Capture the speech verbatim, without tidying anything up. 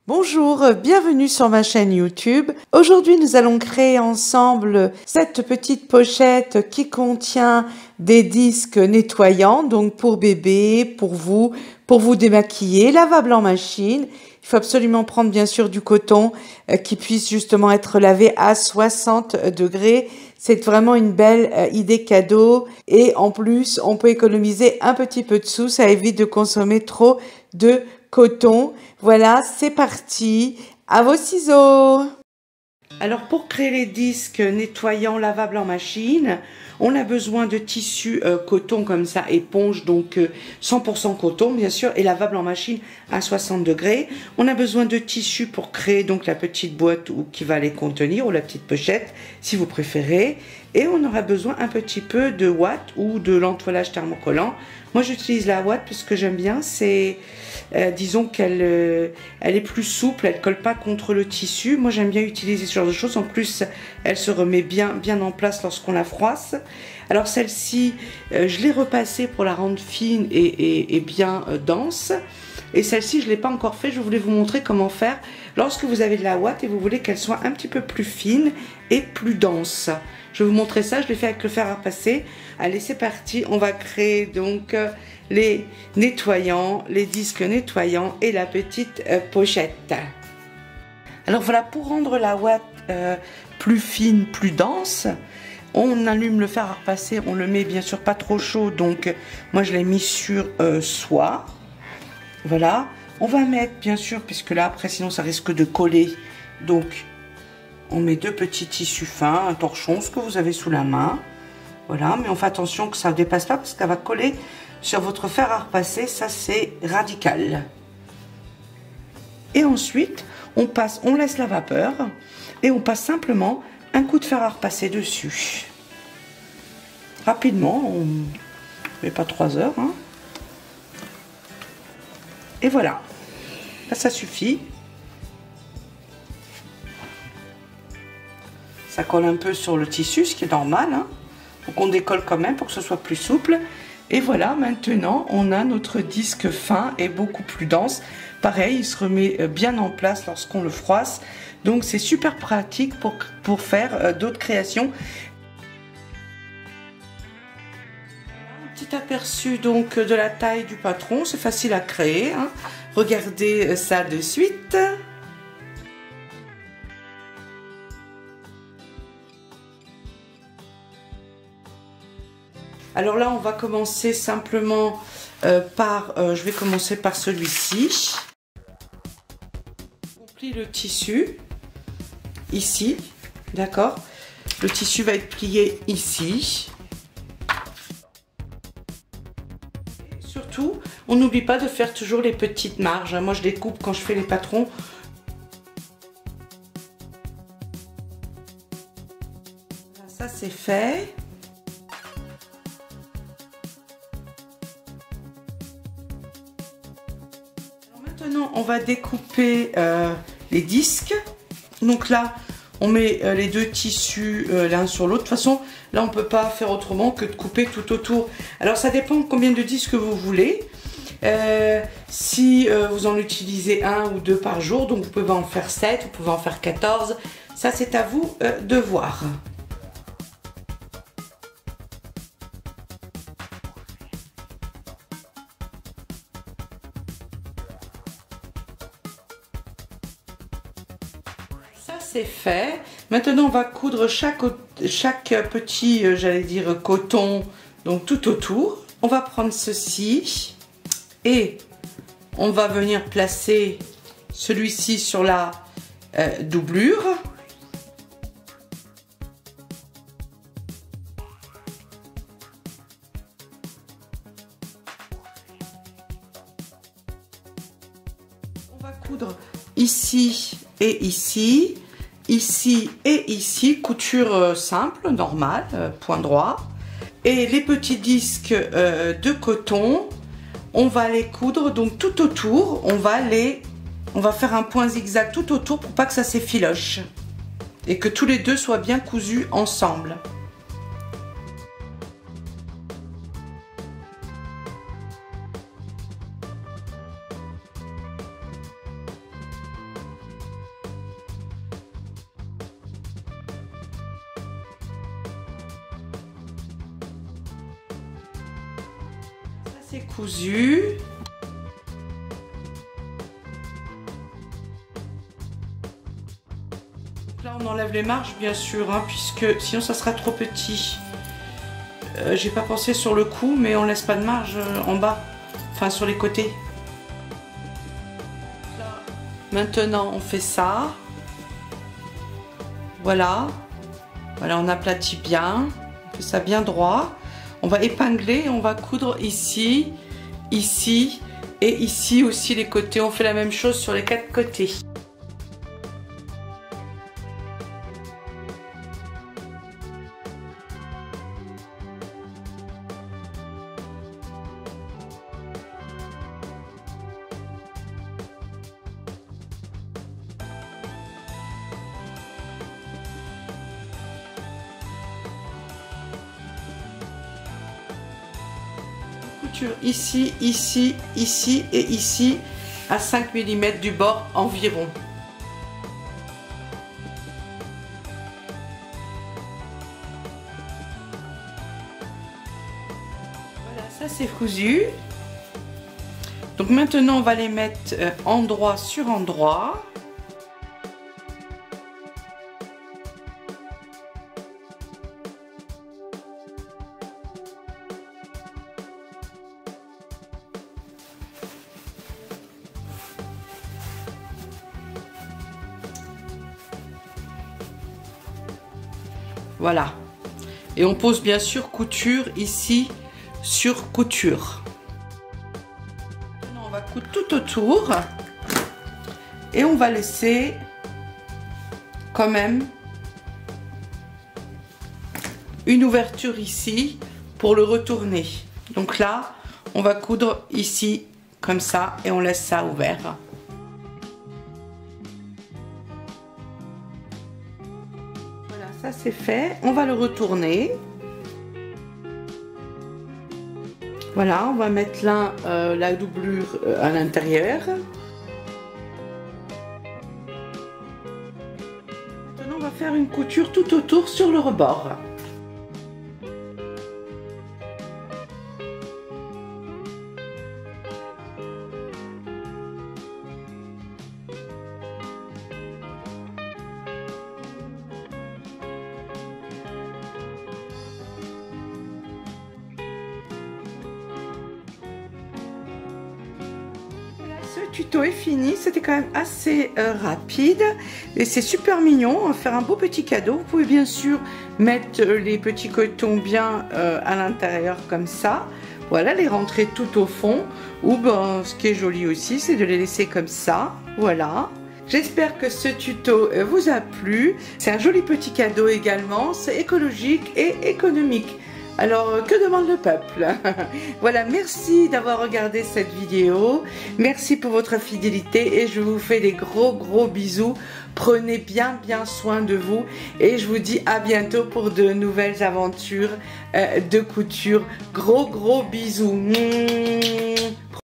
Bonjour, bienvenue sur ma chaîne YouTube. Aujourd'hui, nous allons créer ensemble cette petite pochette qui contient des disques nettoyants, donc pour bébé, pour vous, pour vous démaquiller, lavable en machine. Il faut absolument prendre bien sûr du coton euh, qui puisse justement être lavé à soixante degrés. C'est vraiment une belle euh, idée cadeau et en plus, on peut économiser un petit peu de sous, ça évite de consommer trop de coton. Voilà, c'est parti. À vos ciseaux. Alors pour créer les disques nettoyants lavables en machine, on a besoin de tissu euh, coton comme ça, éponge, donc euh, cent pour cent coton bien sûr, et lavable en machine à soixante degrés. On a besoin de tissu pour créer donc la petite boîte ou, qui va les contenir, ou la petite pochette si vous préférez. Et on aura besoin un petit peu de ouate ou de l'entoilage thermocollant. Moi j'utilise la ouate puisque j'aime bien, c'est euh, disons qu'elle euh, elle est plus souple, elle colle pas contre le tissu. Moi j'aime bien utiliser ce genre de choses, en plus elle se remet bien, bien en place lorsqu'on la froisse. Alors celle-ci, euh, je l'ai repassée pour la rendre fine et, et, et bien euh, dense. Et celle-ci, je ne l'ai pas encore fait, je voulais vous montrer comment faire lorsque vous avez de la ouate et vous voulez qu'elle soit un petit peu plus fine et plus dense. Je vais vous montrer ça, je l'ai fait avec le fer à repasser. Allez, c'est parti, on va créer donc les nettoyants, les disques nettoyants et la petite euh, pochette. Alors voilà, pour rendre la ouate euh, plus fine, plus dense, on allume le fer à repasser, on le met bien sûr pas trop chaud, donc moi je l'ai mis sur euh, soie. Voilà, on va mettre bien sûr, puisque là après sinon ça risque de coller, donc on met deux petits tissus fins, un torchon, ce que vous avez sous la main. Voilà, mais on fait attention que ça ne dépasse pas parce qu'elle va coller sur votre fer à repasser, ça c'est radical. Et ensuite, on passe, on laisse la vapeur et on passe simplement un coup de fer à repasser dessus. Rapidement, on ne met pas trois heures. Hein. Et voilà, là ça suffit. Ça colle un peu sur le tissu, ce qui est normal. Hein. Donc on décolle quand même pour que ce soit plus souple. Et voilà, maintenant on a notre disque fin et beaucoup plus dense. Pareil, il se remet bien en place lorsqu'on le froisse. Donc c'est super pratique pour, pour faire d'autres créations. Un petit aperçu donc de la taille du patron, c'est facile à créer. Hein. Regardez ça de suite. Alors là, on va commencer simplement euh, par, euh, je vais commencer par celui-ci. On plie le tissu, ici, d'accord? Le tissu va être plié ici. Et surtout, on n'oublie pas de faire toujours les petites marges. Moi, je découpe quand je fais les patrons. Voilà, ça, c'est fait. Maintenant, on va découper euh, les disques. Donc là, on met euh, les deux tissus euh, l'un sur l'autre. De toute façon, là, on ne peut pas faire autrement que de couper tout autour. Alors, ça dépend combien de disques vous voulez. Euh, si euh, vous en utilisez un ou deux par jour, donc vous pouvez en faire sept, vous pouvez en faire quatorze. Ça, c'est à vous euh, de voir. Ça c'est fait. Maintenant on va coudre chaque, chaque petit, euh, j'allais dire coton, donc tout autour. On va prendre ceci et on va venir placer celui-ci sur la euh, doublure. On va coudre ici et ici, ici et ici, couture simple, normale, euh, point droit. Et les petits disques euh, de coton, on va les coudre donc tout autour, on va les, on va faire un point zigzag tout autour pour pas que ça s'effiloche et que tous les deux soient bien cousus ensemble. C'est cousu. Là on enlève les marges bien sûr, hein, puisque sinon ça sera trop petit. Euh, j'ai pas pensé sur le cou, mais on laisse pas de marge euh, en bas, enfin sur les côtés. Là, maintenant on fait ça. Voilà. Voilà, on aplatit bien. On fait ça bien droit. On va épingler et on va coudre ici, ici et ici aussi les côtés. On fait la même chose sur les quatre côtés. Ici, ici, ici et ici à cinq millimètres du bord environ. Voilà, ça c'est cousu. Donc maintenant on va les mettre endroit sur endroit. Voilà. Et on pose bien sûr couture ici sur couture. Maintenant on va coudre tout autour. Et on va laisser quand même une ouverture ici pour le retourner. Donc là, on va coudre ici comme ça et on laisse ça ouvert. Ça c'est fait, on va le retourner. Voilà, on va mettre là euh, la doublure euh, à l'intérieur. Maintenant on va faire une couture tout autour sur le rebord. Ce tuto est fini, c'était quand même assez euh, rapide et c'est super mignon, on va faire un beau petit cadeau. Vous pouvez bien sûr mettre les petits cotons bien euh, à l'intérieur comme ça, voilà, les rentrer tout au fond, ou ben, ce qui est joli aussi c'est de les laisser comme ça, voilà. J'espère que ce tuto vous a plu, c'est un joli petit cadeau également, c'est écologique et économique. Alors, que demande le peuple? Voilà, merci d'avoir regardé cette vidéo. Merci pour votre fidélité et je vous fais des gros gros bisous. Prenez bien bien soin de vous et je vous dis à bientôt pour de nouvelles aventures euh, de couture. Gros gros bisous. Mmh.